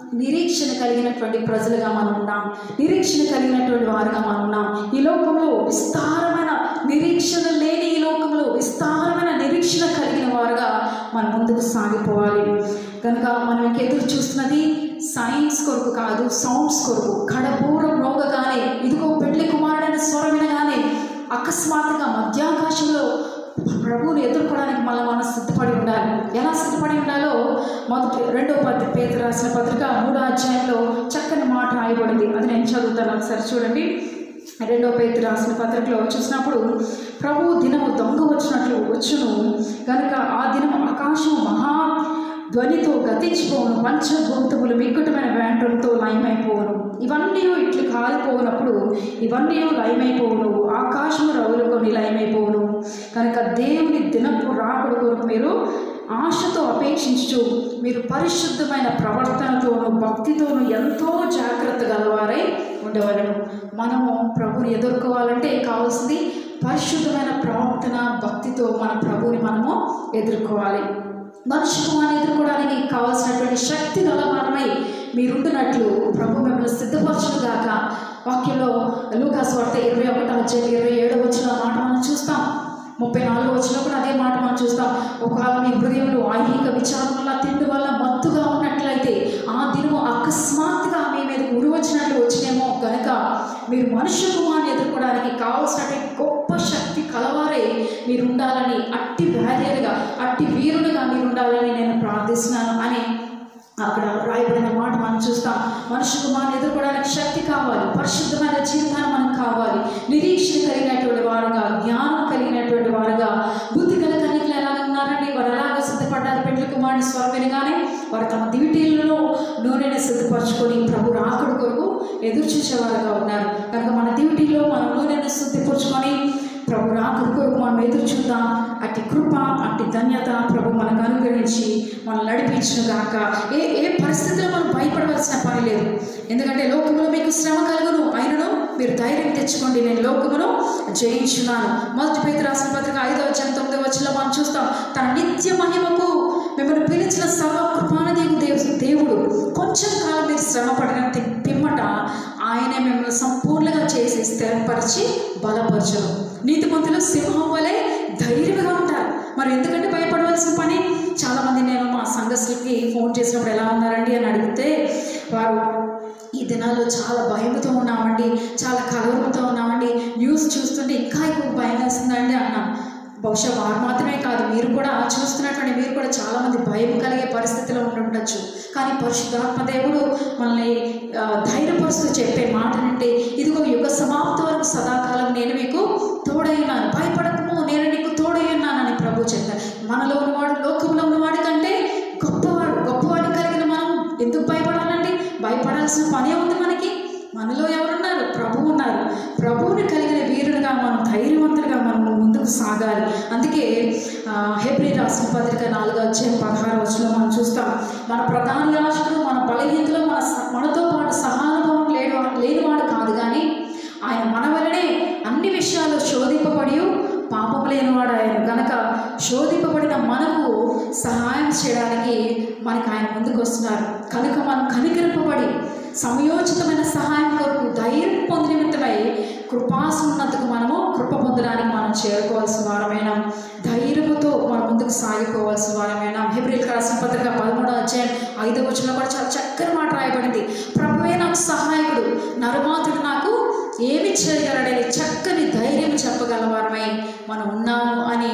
నిరీక్షణ కలిగినటువంటి ప్రజలుగా మనం ఉన్నాం. నిరీక్షణ కలిగినటువంటి వారుగా మనం ఉన్నాం. ఈ లోకంలో విస్తారమైన నిరీక్షణ లేని ఈ లోకంలో విస్తారమైన నిరీక్షణ కలిగిన వారుగా మనం ముందుకు సాగిపోవాలి. కనుక మనం ఎదురు చూస్తున్నది సైన్స్ కొరకు కాదు, సౌండ్స్ కొరకు. కడపూరం రోగగానే ఇదిగో పెళ్లి కుమారుడైన స్వరం వినగానే అకస్మాత్తుగా మధ్యాకాశంలో ప్రభువుని ఎదుర్కోవడానికి మనం సిద్ధపడి ఉండాలి. ఎలా సిద్ధపడి ఉండాలో రెండో పేతురు రాసిన పత్రిక 3వ అధ్యాయంలో చక్కని మాట రాయబడింది. అది నేను చదువుతాను, ఒకసారి చూడండి. రెండో పేతురు రాసిన పత్రికలో చూసినప్పుడు, ప్రభువు దినము దొంగ వచ్చినట్లు వచ్చును కనుక ఆ దినము ఆకాశం మహా ధ్వనితో గతించిపోవును, పంచభూతములు మిక్కుటమైన వేండ్రంతో లయమైపోవును. ఇవన్నీ ఇట్లు కాలిపోవునప్పుడు ఇవన్నీ లయమైపోవును, ఆకాశము రవులుకొని లయమైపోవును. కనుక దేవుని దినపు రాకడ కొరకు మీరు ఆశతో అపేక్షించు మీరు పరిశుద్ధమైన ప్రవర్తనతోనూ భక్తితోనూ ఎంతో జాగ్రత్త గలవారై ఉండవలను. మనము ప్రభుని ఎదుర్కోవాలంటే కావాల్సింది పరిశుద్ధమైన ప్రవర్తన, భక్తితో మన ప్రభుని మనము ఎదుర్కోవాలి. మనుష్య కుమారుని ఎదుర్కోవడానికి కావాల్సినటువంటి శక్తి గలవారమై మీరుంటున్నట్లు ప్రభు మిమ్మల్ని సిద్ధపరచుగాక. వాక్యంలో లూకాసు వార్త 21వ అధ్యాయం 27వ వచనం మాట మనం చూస్తాం. 34వ వచనం కూడా అదే మాట మనం చూస్తాం. ఒకవేళ మీ హృదయంలో ఐహిక విచారం వల్ల, తిండి వల్ల మత్తుగా ఉన్నట్లయితే ఆ దినము అకస్మాత్తుగా మీ మీద ఉరి వచ్చినట్లు వచ్చినేమో. కనుక మీరు మనుష్య కుమారుని ఎదుర్కోవడానికి కావాల్సినటువంటి గొప్ప శక్తి కలవారే మీరు ఉండాలని, అట్టి వ్యాధేయులుగా, అట్టి వీరులుగా మీరు ఉండాలని నేను ప్రార్థిస్తున్నాను అని అక్కడ రాయబడిన మాట మనం చూస్తాం. మనుష్య కుమారుని ఎదుర్కోవడానికి శక్తి కావాలి, పరిశుద్ధమైన జీవితాన్ని మనకు కావాలి. నిరీక్షణ కలిగినటువంటి వారుగా, జ్ఞానం కలిగినటువంటి వారుగా. బుద్ధి గల కన్యకలు ఎలా ఉన్నారండి? వారు ఎలాగో సిద్ధపడ్డారు? పెండ్లి కుమారుని స్వరం వినగానే వారు తమ దివిటీలలో నూనెని సిద్ధపరచుకొని ప్రభు రాకడ కొరకు ఎదురు చూసేవారుగా ఉన్నారు. కనుక మన దివిటీలో మనం నూనెని సిద్ధపరచుకొని ప్రభు రాకడ కొరకు మనం ఎదురు చూద్దాం. అట్టి కృప, అట్టి ధన్యత ప్రభు మనకు అనుగ్రహించి మనం నడిపించిన గాక. ఏ పరిస్థితిలో మనం భయపడవలసిన పని లేదు. ఎందుకంటే లోకములో మీకు శ్రమ కలుగును, అయినను మీరు ధైర్యం తెచ్చుకోండి, నేను లోకమును జయించున్నాను. మొదటి పేతురు రాసిన పత్రిక 5వ అధ్యాయం 9వ వచనంలో మనం చూస్తాం. తన నిత్య మహిమకు మిమ్మల్ని పిలిచిన సర్వ కృపానిధి దేవుడు కొంచెం కాలం మీరు శ్రమ పడిన పిమ్మట ఆయనే మిమ్మల్ని సంపూర్ణంగా చేసి స్థిరపరిచి బలపరచను. నీతిమంతులు సింహం వలె ధైర్యంగా ఉంటారు. మరి ఎందుకంటే భయపడవలసిన పని? చాలామంది నేను మా సంఘస్థులకి ఫోన్ చేసినప్పుడు ఎలా ఉన్నారండి అని అడిగితే వారు ఈ దినాల్లో చాలా భయంతో ఉన్నామండి, చాలా కలవరంతో ఉన్నామండి, న్యూస్ చూస్తుంటే ఇంకా ఎక్కువ భయం వేస్తుందండి అన్నాం. బహుశా వారు మాత్రమే కాదు, మీరు కూడా చూస్తున్నటువంటి మీరు కూడా చాలామంది భయం కలిగే పరిస్థితిలో ఉండొచ్చు. కానీ పరిశుద్ధాత్మ దేవుడు మనల్ని ధైర్యపరుస్తూ చెప్పే మాట అంటే, ఇదిగో యుగ సమాప్తి వరకు సదాకాలం నేను మీకు తోడైనాను, భయపడకము, నేను నీకు తోడైనానని ప్రభు చెప్పారు. మనలో ఉన్నవాడు లోకంలో ఉన్నవాడి కంటే గొప్పవాడిని కలిగిన మనం ఎందుకు భయపడాలండి? భయపడాల్సిన పనే ఉంది మనకి. మనలో ఎవరున్నారు? ప్రభువు ఉన్నారు. ప్రభువుని కలిగిన వీరుడుగా మనం, ధైర్యవంతులుగా మనం ముందుకు సాగాలి. అందుకే హెబ్రీ రాసిన పత్రిక 4వ అధ్యాయం 16వ వచనంలో మనం చూస్తాం. మన ప్రధాన యాజకుడు మన బలహీనతలో మనతో పాటు సహానుభవం లేనివాడు కాదు, కానీ ఆయన మన వలనే అన్ని విషయాలు శోధింపబడి పాపం లేనివాడు ఆయన. కనుక శోధింపబడిన మనకు సహాయం చేయడానికి మనకు ఆయన ముందుకు వస్తున్నారు. కనుక మనం కనికరింపబడి సమయోచితమైన సహాయం కొరకు ధైర్యం పొందిన నిమిత్తమై కృపాసన్నతకు మనము కృప పొందడానికి మనం చేరుకోవాల్సిన వారమైన, ధైర్యముతో మనం ముందుకు సాగిపోవాల్సిన వారమైన. హెబ్రీయులకు రాసిన పత్రిక 13వ అధ్యాయం 5వ వచనంలో కూడా చాలా చక్కని మాట రాయబడింది. ప్రభువే నాకు సహాయకుడు, నరమాతుడు నాకు ఏమి చేయగలడని చక్కని ధైర్యం చెప్పగలవారమై మనం ఉన్నాము అని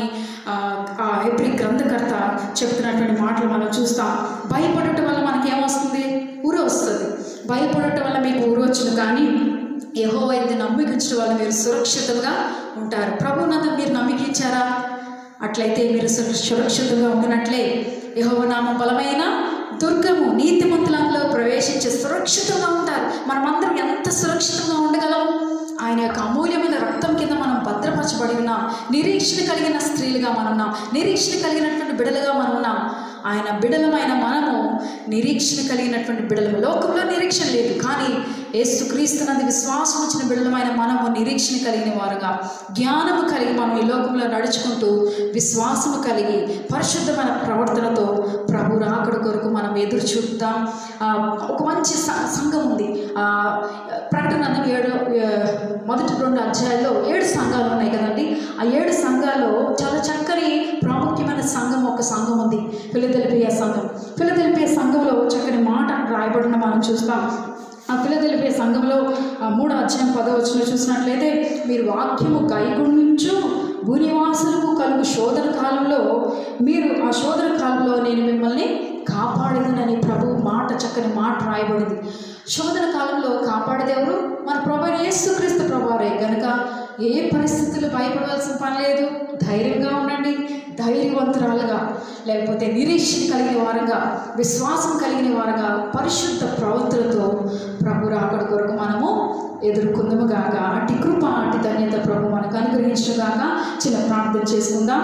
ఆ హెబ్రీ గ్రంథకర్త చెప్తున్నటువంటి మాటలు మనం చూస్తాం. భయపడటం వల్ల మనకి ఏమొస్తుంది? ఊరు వస్తుంది. భయపడటం వల్ల మీకు ఊరు వచ్చును, కానీ యెహోవా యందు నమ్మికించడం వల్ల మీరు సురక్షితంగా ఉంటారు. ప్రభువునందు మీరు నమ్మికించారా? అట్లయితే మీరు సురక్షితంగా ఉండినట్లే. యెహోవా నామం బలమైన దుర్గము, నీతిమంతులంలో ప్రవేశించి సురక్షితంగా ఉంటారు. మనమందరం ఎంత సురక్షితంగా ఉండగలం? ఆయన యొక్క అమూల్యమైన రక్తం కింద మనం భద్రపరచబడి ఉన్నాం. నిరీక్షణ కలిగిన స్త్రీలుగా మనం ఉన్నాం, నిరీక్షణ కలిగినటువంటి బిడలుగా మనం ఉన్నాం. ఆయన బిడలమైన మనము నిరీక్షణ కలిగినటువంటి బిడలు. లోకంలో నిరీక్షణ లేదు, కానీ యేసుక్రీస్తునందు విశ్వాసం వచ్చిన బిడ్డలమైన మనము నిరీక్షణ కలిగిన వారుగా, జ్ఞానము కలిగి మనం ఈ లోకంలో నడుచుకుంటూ విశ్వాసము కలిగి పరిశుద్ధమైన ప్రవర్తనతో ప్రభు రాకడ కొరకు మనం ఎదురు చూద్దాం. ఒక మంచి సంఘం ఉంది. ప్రకటన మొదటి 2 అధ్యాయాల్లో 7 సంఘాలు ఉన్నాయి కదండి. ఆ 7 సంఘాల్లో చాలా చక్కని ప్రాముఖ్యమైన సంఘం, ఒక సంఘం ఉంది, ఫిలదెల్ఫియా సంఘం. ఫిలదెల్ఫియా సంఘంలో చక్కని మాట రాయబడిన మనం చూస్తాం. ఆ ఫిలదెల్ఫియా సంఘంలో 3వ అధ్యాయం 10వ వచనంలో చూసినట్లయితే, మీరు వాక్యము కైగొనించు భూనివాసులకు కలుగు శోధన కాలంలో మీరు ఆ శోధన కాలంలో నేను మిమ్మల్ని కాపాడేదనని ప్రభు మాట, చక్కని మాట రాయబడింది. శోధన కాలంలో కాపాడేది ఎవరు? మన ప్రభు యేసుక్రీస్తు ప్రభువారే కనుక ఏ పరిస్థితులు భయపడవలసిన పని లేదు. ధైర్యంగా ఉండండి. ధైర్యవంతురాలుగా, లేకపోతే నిరీక్షణ కలిగిన వారంగా, విశ్వాసం కలిగిన వారంగా, పరిశుద్ధ ప్రవర్తనతో ప్రభు రాకడ కొరకు మనము ఎదుర్కొందుము గాక. అట్టి కృప, అట్టి ధన్యత ప్రభు మనకు అనుగ్రహించును గాక. చిన్న ప్రార్థన చేసుకుందాం.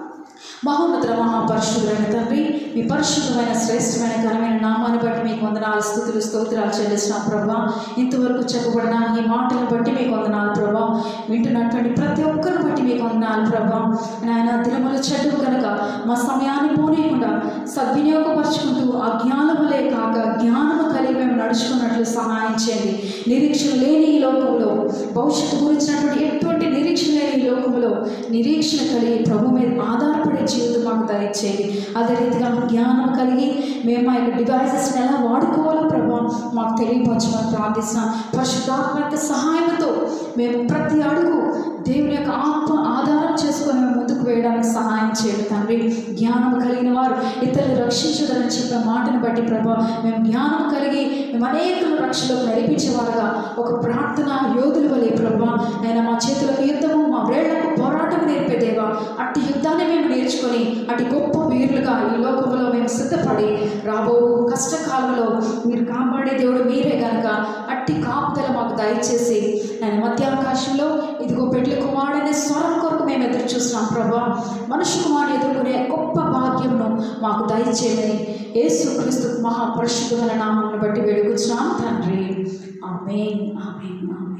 మహోన్నత మహాపరిశుద్ధులైన తండ్రి, మీ పరిశుద్ధమైన శ్రేష్టమైన ఘనమైన నామాన్ని బట్టి మీకు వందనాలు, స్తుతులు స్తోత్రాలు చెల్లిస్తున్నాం ప్రభా. ఇంతవరకు చెప్పబడిన ఈ మాటలను బట్టి మీకు వందనాలు ప్రభా. వింటున్నటువంటి ప్రతి ఒక్కరిని బట్టి మీకు వందనాలు ప్రభా. నాయన దినములు చెడ్డవు కనుక మా సమయాన్ని పోనీయకుండా సద్వినియోగపరుచుకుంటూ అజ్ఞానములే కాక జ్ఞానము కలిగి మేము నడుచుకున్నట్లు సహాయం చేయండి. నిరీక్షణ లేని ఈ లోకంలో, భవిష్యత్తు గురించినటువంటి ఎటువంటి నిరీక్షణ లేని ఈ లోకంలో నిరీక్షణ కలిగి ప్రభు మీద ఆధారపడే జీవితం మాకు దయచేయండి. అదే రీతిగా జ్ఞానం కలిగి మేము మా యొక్క డివైజెస్ని ఎలా వాడుకోవాలో ప్రభా మాకు తెలియపరచమని ప్రార్థిస్తున్నాం. పరిశుద్ధాత్మ యొక్క సహాయంతో మేము ప్రతి అడుగు దేవుని యొక్క ఆత్మ ఆధారం చేసుకొని మేము ముందుకు వేయడానికి సహాయం చేయండి తండ్రి. జ్ఞానం కలిగిన వారు ఇతరులు రక్షించదని చెప్పిన మాటను బట్టి ప్రభా మేము జ్ఞానం కలిగి మేము అనేకులు రక్షణకు నడిపించేవారుగా, ఒక ప్రార్థన యోధుల వలె ప్రభా నేను మా చేతులకు యుద్ధము, మా వేళ్లకు పోరాటం నేర్పేదేవా, అట్టి యుద్ధాన్ని మేము నేర్చుకొని అటు గొప్ప వీరులుగా ఈ లోకంలో మేము సిద్ధపడి రాబో కష్టకాలంలో మీరు కాపాడే దేవుడు మీరే కనుక అట్టి కాపుదల మాకు దయచేసి నేను మధ్యాకాశంలో ఇదిగో పెళ్లి కుమారుడనే స్వరం కొరకు మేము ఎదురు చూస్తున్నాం ప్రభా. మనుష్య కుమారుని ఎదుర్కొనే గొప్ప భాగ్యంను మాకు దయచేయని యేసుక్రీస్తు మహాపరిశుద్ధమైన నామమును బట్టి వేడుకొచ్చున్నాం తండ్రి. ఆమేన్, ఆమేన్, ఆమేన్.